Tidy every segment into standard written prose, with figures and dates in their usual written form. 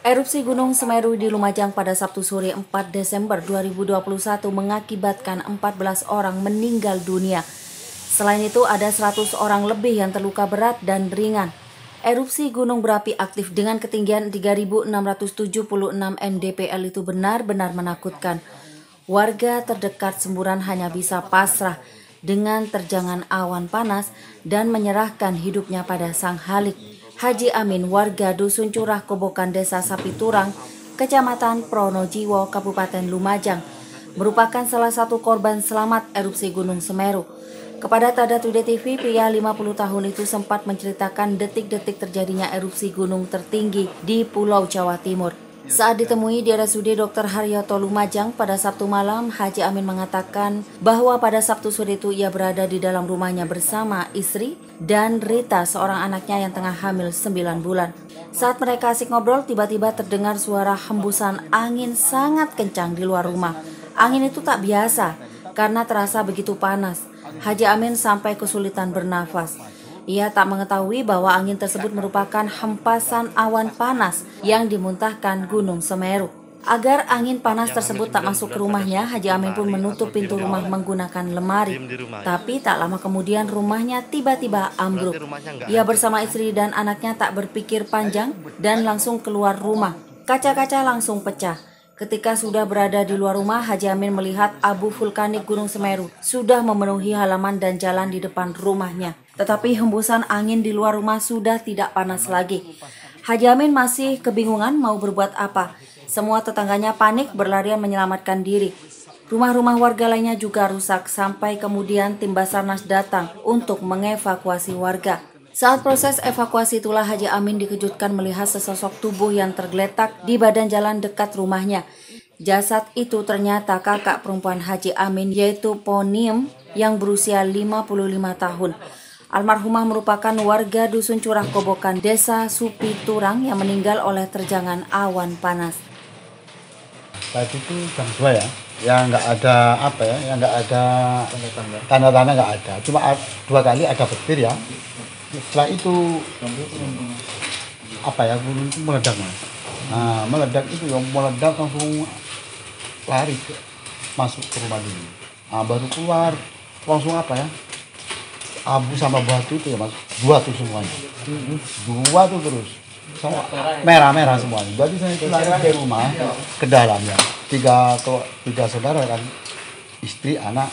Erupsi Gunung Semeru di Lumajang pada Sabtu sore 4 Desember 2021 mengakibatkan 14 orang meninggal dunia. Selain itu ada 100 orang lebih yang terluka berat dan ringan. Erupsi gunung berapi aktif dengan ketinggian 3.676 mdpl itu benar-benar menakutkan. Warga terdekat semburan hanya bisa pasrah dengan terjangan awan panas dan menyerahkan hidupnya pada Sang Halik. Haji Amin, warga Dusun Curah Kobokan Desa Sapi Turang, Kecamatan Pronojiwo, Kabupaten Lumajang, merupakan salah satu korban selamat erupsi Gunung Semeru. Kepada Tada Today TV, pria 50 tahun itu sempat menceritakan detik-detik terjadinya erupsi gunung tertinggi di Pulau Jawa Timur. Saat ditemui di RSUD Dr. Haryoto Lumajang pada Sabtu malam, Haji Amin mengatakan bahwa pada Sabtu sore itu ia berada di dalam rumahnya bersama istri dan Rita, seorang anaknya yang tengah hamil 9 bulan. Saat mereka asik ngobrol, tiba-tiba terdengar suara hembusan angin sangat kencang di luar rumah. Angin itu tak biasa karena terasa begitu panas. Haji Amin sampai kesulitan bernafas. Ia tak mengetahui bahwa angin tersebut merupakan hempasan awan panas yang dimuntahkan Gunung Semeru. Agar angin panas tersebut tak masuk ke rumahnya, Haji Amin pun menutup pintu rumah menggunakan lemari. Tapi tak lama kemudian rumahnya tiba-tiba ambruk. Ia bersama istri dan anaknya tak berpikir panjang dan langsung keluar rumah. Kaca-kaca langsung pecah. Ketika sudah berada di luar rumah, Haji Amin melihat abu vulkanik Gunung Semeru sudah memenuhi halaman dan jalan di depan rumahnya. Tetapi hembusan angin di luar rumah sudah tidak panas lagi. Haji Amin masih kebingungan mau berbuat apa. Semua tetangganya panik berlarian menyelamatkan diri. Rumah-rumah warga lainnya juga rusak sampai kemudian tim Basarnas datang untuk mengevakuasi warga. Saat proses evakuasi itulah Haji Amin dikejutkan melihat sesosok tubuh yang tergeletak di badan jalan dekat rumahnya. Jasad itu ternyata kakak perempuan Haji Amin, yaitu Ponim yang berusia 55 tahun. Almarhumah merupakan warga Dusun Curah Kobokan Desa Supi Turang yang meninggal oleh terjangan awan panas. Tadi itu jam 2 ya, yang nggak ada apa ya, yang nggak ada tanda-tanda nggak ada. Cuma 2 kali ada petir ya. Setelah itu apa ya, gunung itu meledak mas. Nah meledak itu yang meledak langsung lari masuk ke rumah dulu. Nah baru keluar langsung apa ya, abu sama batu itu ya mas, 2 tuh semuanya, 2 tuh terus sama merah-merah semuanya. Berarti saya itu lari dari rumah ke dalam ya, tiga saudara kan, istri, anak,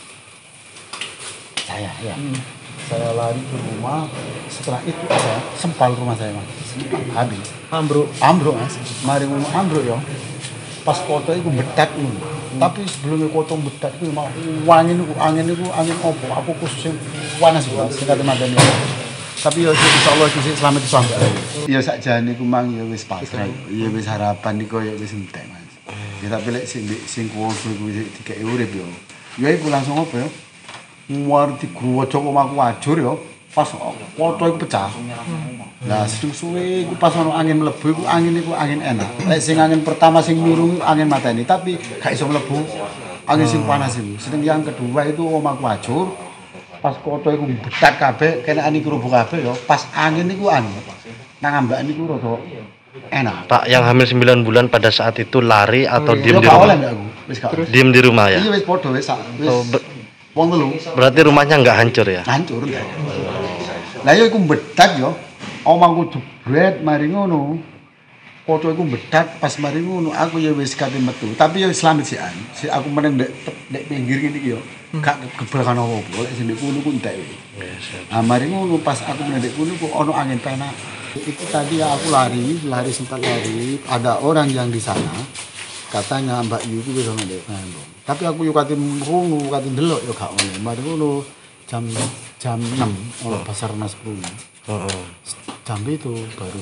saya ya. Saya lari ke rumah, setelah itu ada sempal rumah saya mas, habis ambruk mas, mari ngomong ambruk ya. Pas foto itu betat tapi sebelumnya foto betat itu mau angin opo, aku khususnya panas mas, kata madani. Tapi ya insyaallah iki selamat sampai. Ya sakjane ku mang ya wis pasrah, ya wis harapan iki koyo wis entek mas. Ya tapi lek sing kuwi dikek urip yo. Ya iku langsung apa ya? Muar digruwojok omahku ajur ya, pas foto iku pecah. Nah, suwe iku pas ono angin mlebu iku angin enak. Lek sing angin pertama sing mirung angin mateni, tapi gak iso mlebu. Angin sing panas iku. Sedang yang kedua itu omahku ajur. Pas foto iku betat kabeh, kene ani kerubuk kabeh ya, pas angin iku nang ambak niku rada enak. Pak yang hamil 9 bulan pada saat itu lari atau diem di rumah? Wis gak. Diem di rumah ya? Iya wis padha wis wong telu. Berarti rumahnya nggak hancur ya? Hancur. Lah ya iku bedat ya. Omahku jebret mari ngono. Foto iku bedat pas mari ngono aku ya wis kate metu. Tapi ya selamat sian. Si aku meneng ndek pinggir kene iki ya. Gak kebelan apa-apa lek sing ndek kono ku entek. Nah mari ngono pas aku ndek kono ku ono angin penak. Itu tadi ya aku lari sempat lari. Ada orang yang di sana. Katanya Mbak Yu itu wis ndek. Tapi aku yo kate rungu, kate ndelok yo gak oleh. Mari ngono jam 6 oleh Basarnas Purwo. Jam itu baru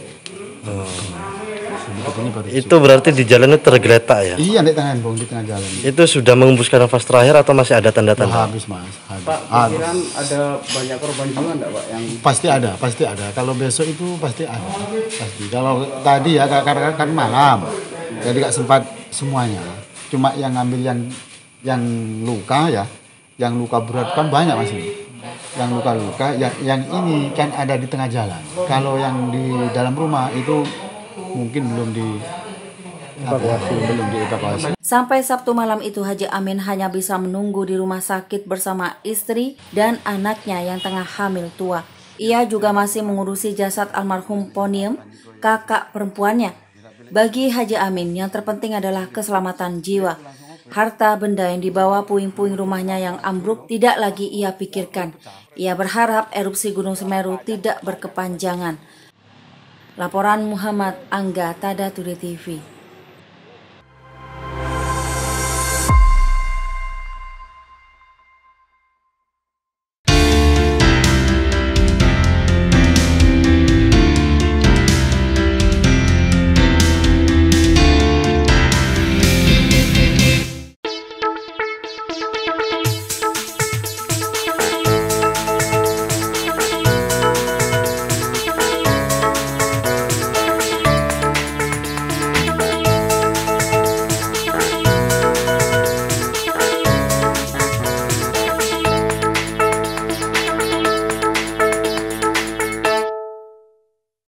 Itu berarti di jalannya tergeletak ya? Iya, di tengah jalan. Itu sudah mengembuskan nafas terakhir atau masih ada tanda-tanda? Habis mas, habis. Pak, ada banyak korban jiwa enggak Pak? Yang pasti ada. Kalau besok itu pasti ada. Pasti. Kalau tadi ya karena kan malam, jadi gak sempat semuanya. Cuma yang ngambil yang luka ya, yang luka berat kan banyak mas. Yang luka-luka, yang ini kan ada di tengah jalan. Kalau yang di dalam rumah itu mungkin belum dievakuasi. Sampai Sabtu malam itu Haji Amin hanya bisa menunggu di rumah sakit bersama istri dan anaknya yang tengah hamil tua. Ia juga masih mengurusi jasad almarhum Poniem, kakak perempuannya. Bagi Haji Amin yang terpenting adalah keselamatan jiwa. Harta benda yang dibawa puing-puing rumahnya yang ambruk tidak lagi ia pikirkan. Ia berharap erupsi Gunung Semeru tidak berkepanjangan. Laporan Muhammad Angga, Tada Today TV.